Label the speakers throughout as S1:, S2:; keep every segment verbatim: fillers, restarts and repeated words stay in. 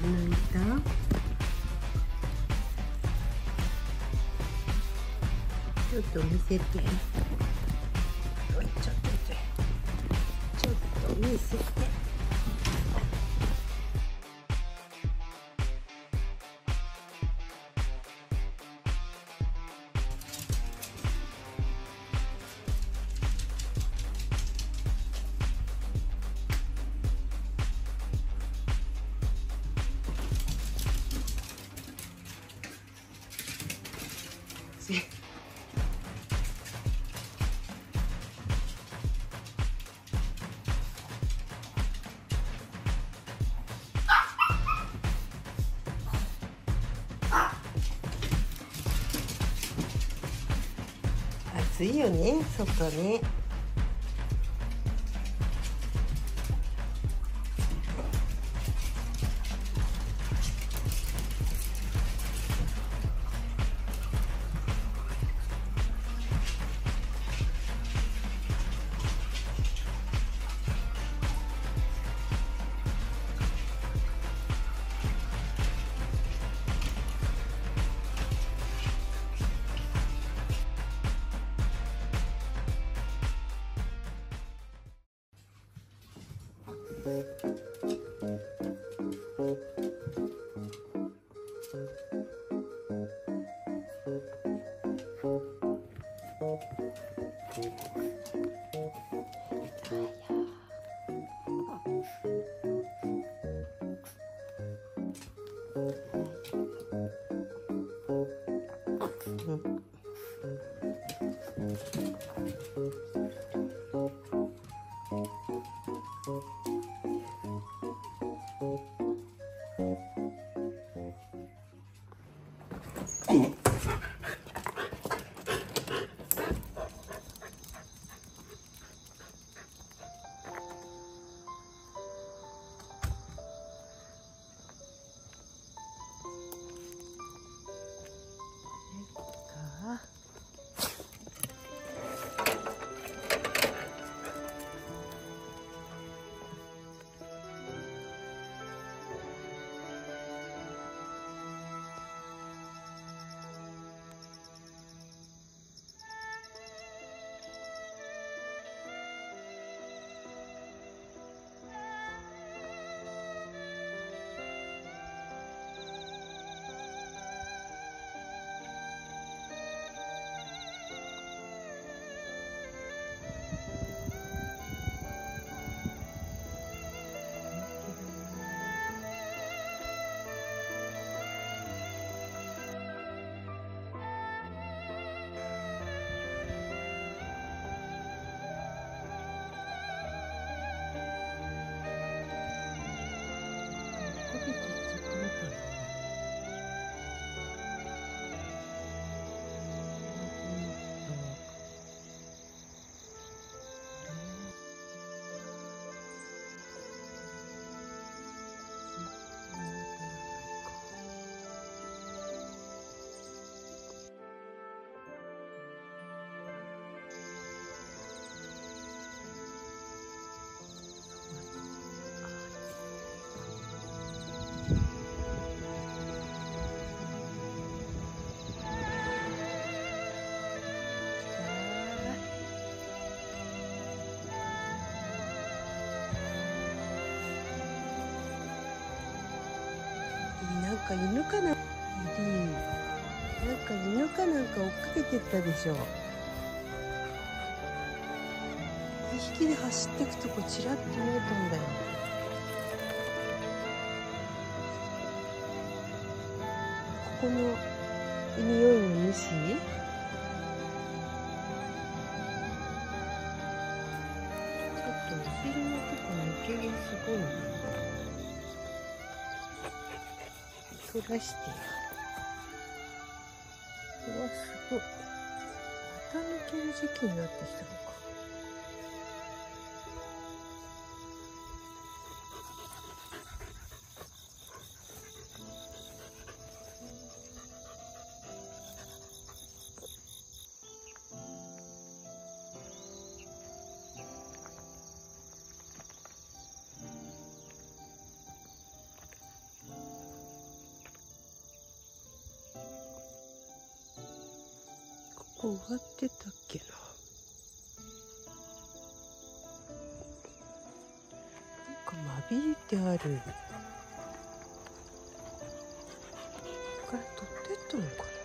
S1: 抜いた。ちょっと見せて。おい、ちょっとちょっと見せて。暑いよね、外ね。なんか犬かな、なんか犬かなんか追っかけてったでしょ。にひきで走ってくとこちらっと見えたんだよ。ここの匂いの主、ちょっとお尻のとこ抜け毛すごいね。取らして。うわ、すごい。また抜ける時期になってきたのか。 こ終わってたっけな。なんか間引いてある。ここから取ってったのかな。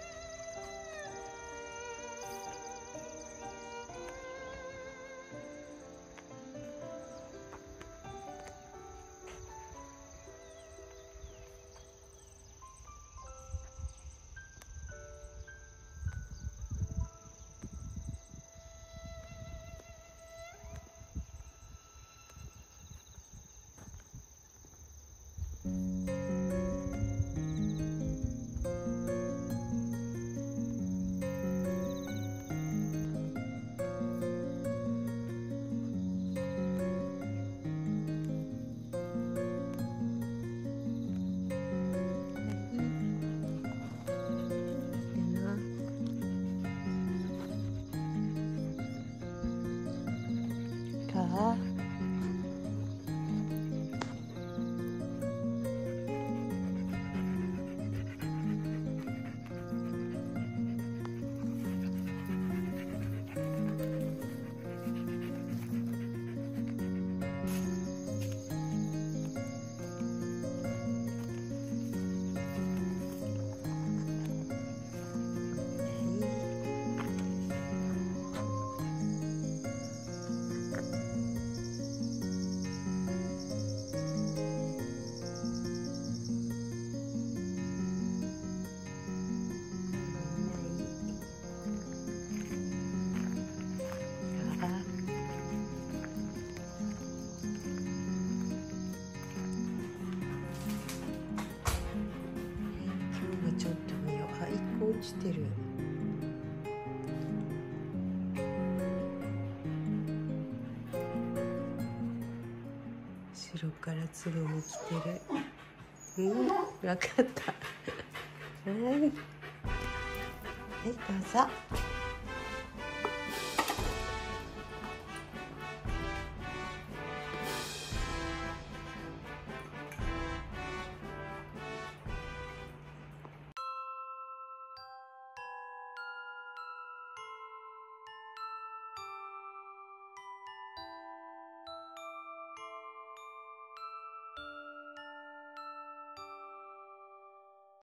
S1: かちょっと見よう。あ、いっこ落ちてる。後ろからつぼみ来てる。うん、わかった。はい、はい、どうぞ。